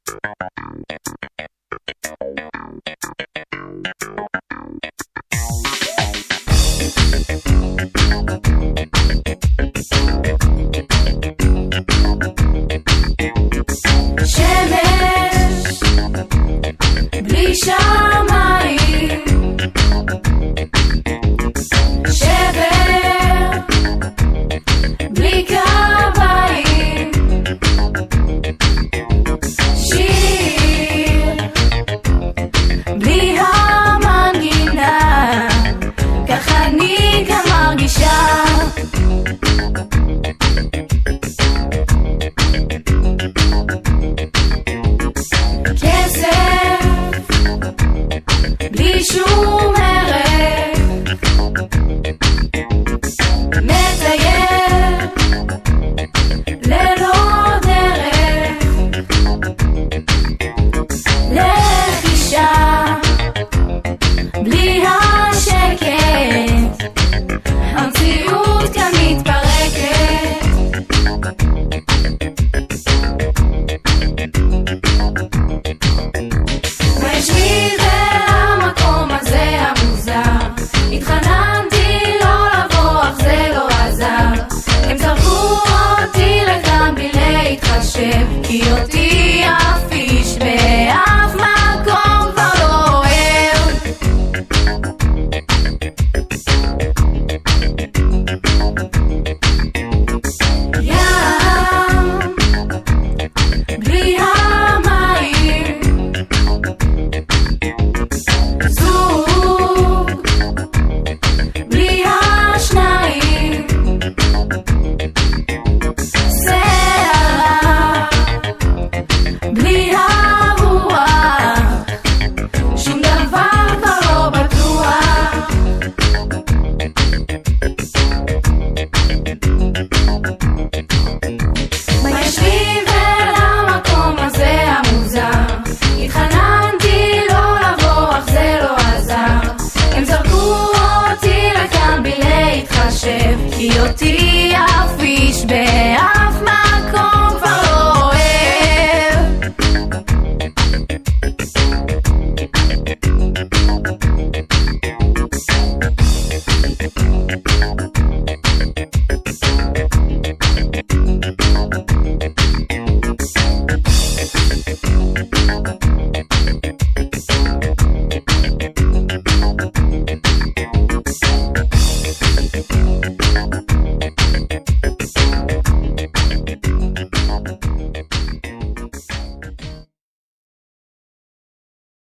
שמש בלי שמיים, שבר בלי קביים, שיר בלי המנגינה, ככה אני גם מרגישה. כסף בלי שום ערך, מטייל ללא דרך, לחישה בלי השקט, המציאות כאן מתפרקת. בשביל המקום הזה המוזר, התחננתי לא לבוא אך זה לא עזר, הם זרקו אותי לכאן בלי להתחשב, כי אותי